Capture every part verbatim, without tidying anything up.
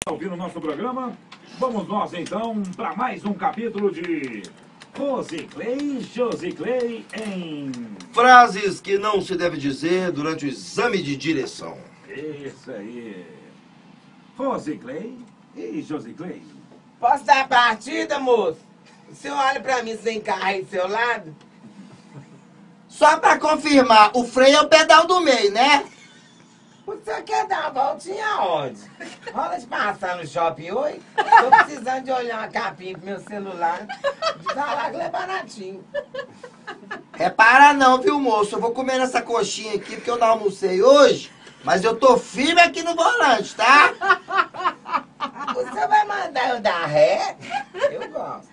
ouvindo o nosso programa? Vamos nós então para mais um capítulo de Rosiclei, Josiclei em... Frases que não se deve dizer durante o exame de direção. Isso aí. Rosiclei e Josiclei. Posso dar a partida, moço? O senhor olha pra mim sem carro aí do seu lado? Só pra confirmar, o freio é o pedal do meio, né? O senhor quer dar uma voltinha aonde? Rola de passar no shopping hoje? Tô precisando de olhar uma capinha pro meu celular. De falar que ele é baratinho. Repara não, viu, moço? Eu vou comer essa coxinha aqui porque eu não almocei hoje, mas eu tô firme aqui no volante, tá? O senhor vai mandar eu dar ré? Eu gosto.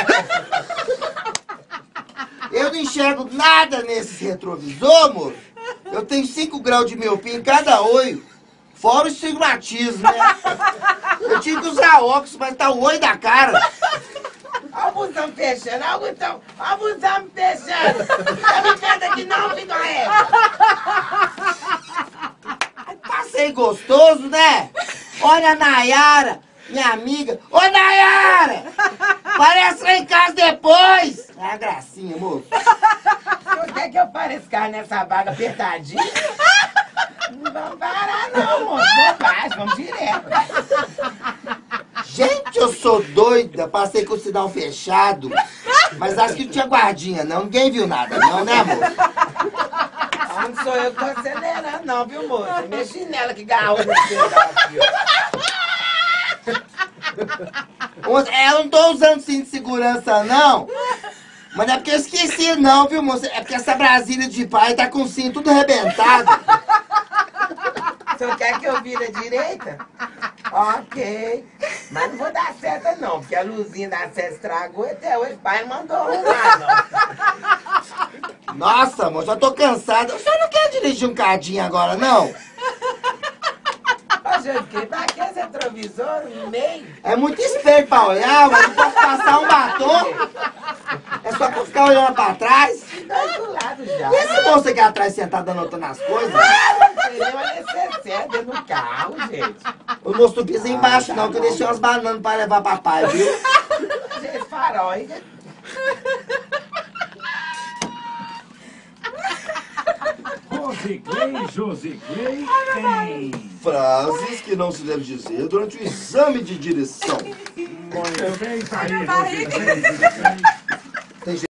Eu não enxergo nada nesse retrovisor, moço. Eu tenho cinco graus de miopia em cada olho. Fora o estigmatismo, né? Eu tinha que usar óculos, mas tá o olho da cara. Olha o busão fechando, olha o busão, olha o busão me fechando. Tá me vendo aqui não, filho da égua. Passei gostoso, né? Olha a Nayara, minha amiga. Ô, Nayara! Parece lá em casa depois. É uma gracinha, moço. O senhor quer que eu pare esse carro nessa vaga apertadinha? Não vamos parar não, moço. Vamos baixo, vamos direto. Gente, eu sou doida. Passei com o sinal fechado. Mas acho que não tinha guardinha, não. Ninguém viu nada, não, né, moço? Não sou eu que tô acelerando não, viu, moço? É minha chinela que garrou nesse pedaço, Moça, é, eu não tô usando cinto de segurança, não. Mas não é porque eu esqueci, não, viu, moça? É porque essa Brasília de pai tá com o cinto tudo arrebentado. O senhor quer que eu vire à direita? Ok. Mas não vou dar seta não, porque a luzinha da seta estragou e até hoje o pai não mandou arrumar, não. Nossa, moça, eu tô cansado. O senhor não quer dirigir um cadinho agora, não? Ô, gente, pra que esse retrovisor no meio? É muito esperto pra olhar, mas não posso passar um batom. É só pra ficar olhando pra trás. Dois do lado já. E esse moço aqui atrás sentado anotando as coisas? Não tem nem uma necessaire dentro do carro, gente. O moço não pisa embaixo, não, que eu deixei umas bananas pra levar pra pai, viu? Gente, faróide. Rosiclei, Josiclei em... Frases que não se deve dizer durante o exame de direção. Muito bem, tá aí, Rosiclei, Josiclei.